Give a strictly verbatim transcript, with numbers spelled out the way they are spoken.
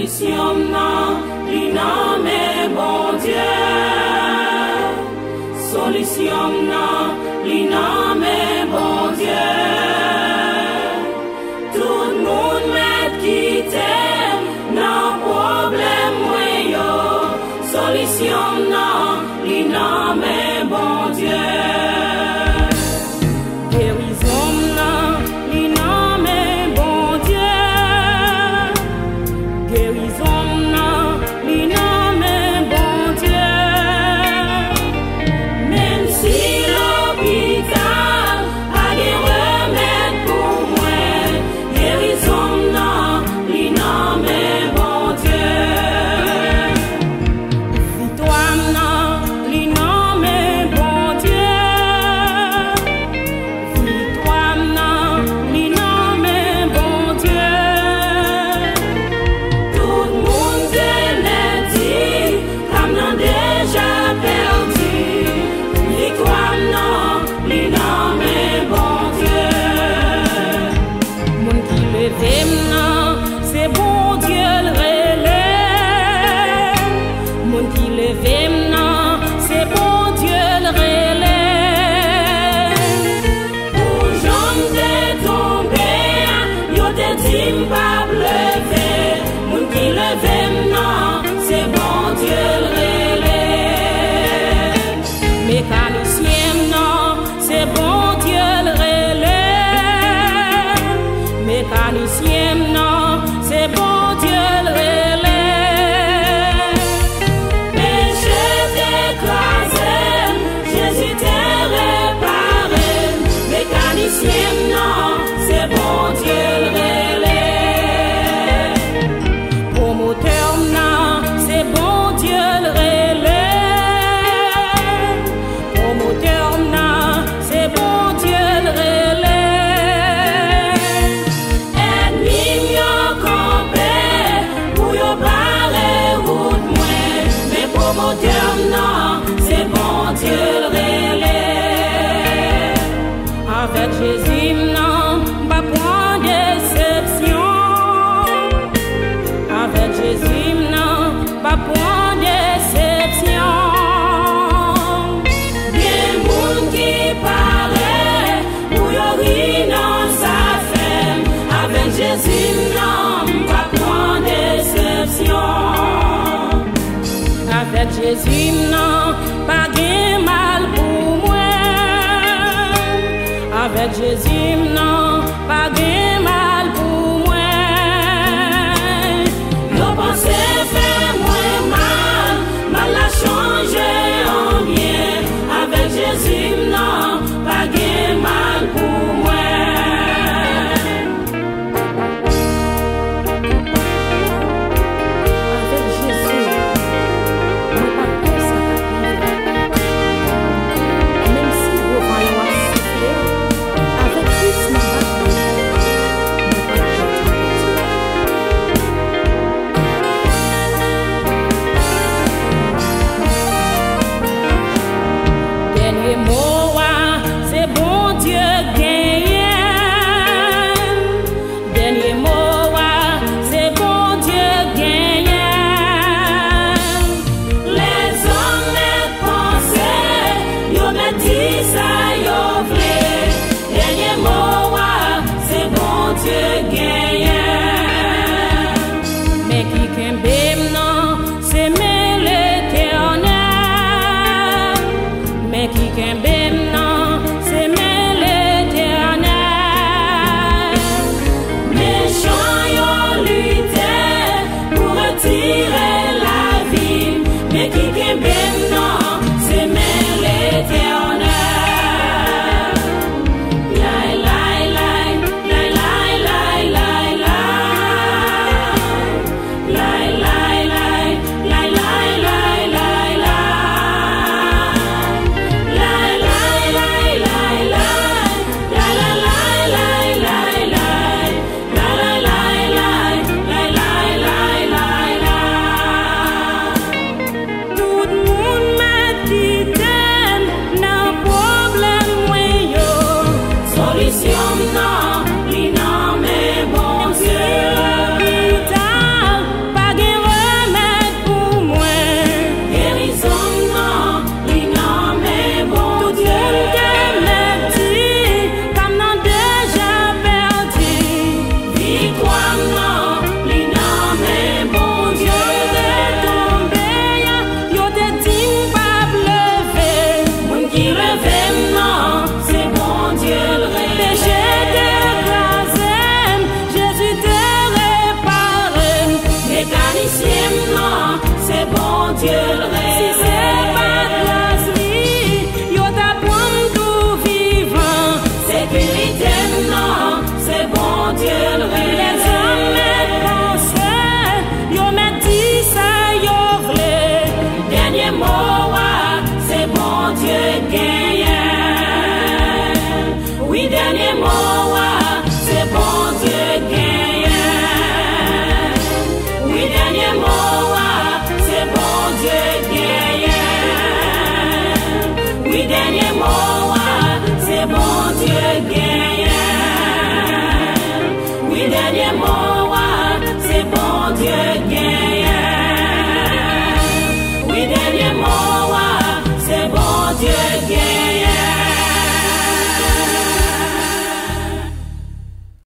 Solution non, li nan men bon Dieu. Solution non, li nan men bon Dieu. Tout moun met qui t'aime, nan problème mwen yo. Solution non, li nan men bon Dieu. Guérison non, li nan men bon Dieu. Guérison non, li nan men bon Dieu. Même si l'hôpital a des remèdes pour moi, guérison non, li nan men bon Dieu. Victoire non, li nan men bon Dieu. Victoire non, li nan men bon Dieu. Tout le monde est dit, comme non déjà perdu. Victoire non, li nan men bon Dieu. Moun qui leve non, c'est bon Dieu le relais. Moun qui leve non, c'est bon Dieu le relais. Pour j'en t'ai tombé, yo te dit m'pas lever. Moun qui leve non, c'est bon Dieu le relais. Mécanicien non, c'est bon Dieu le relais. Mécanicien non, c'est bon Dieu le relais. Péché t'écrasé, Jésus t'est réparé. Mécanicien non, c'est bon Dieu le relais. Promoteur non, c'est bon Dieu le relais. Promoteur non, c'est bon Dieu le relais. Ennemi yo campé, pour yo barrer route moi. Mais promoteur non, c'est bon Dieu le relais. Avec Jésus non, pas prendre déception. Avec Jésus non, pas prendre déception. Bien moun qui paraît, pour yo ri dans sa femme. Avec Jésus non, pas prendre déception. Avec Jésus non, pas gain mal pour moi. Avec Jésus non, pas gain mal pour moi. Yo pensé faire moins mal, mal a changé en bien. Avec Jésus non, pas gain mal pour moi. Avec Jésus, moi pas peur ça t'arrive. Même si vos voyants a soufflé, avec Christ n'a pas peur. Moi pas peur. Dernier mot, ah, c'est bon Dieu gagne. Dernier mot, ah, c'est bon Dieu gagne. Les hommes mettent pensée, yo met dit ça, yo vle. Dernier mot, ah, c'est bon Dieu gagne. Mais qui kembe non, c'est mais l'Éternel. Mais qui kembe non, c'est mais l'Éternel. Méchant yo lutte pour retirer la vie. Mais qui kembe non, c'est mais l'Éternel. Lai, lai, lai, lai, lai, lai, lai, lai. Lai, lai, lai, lai, lai, lai, lai, lai. Lai, lai, c'est bon Dieu gagnant. Oui, dernier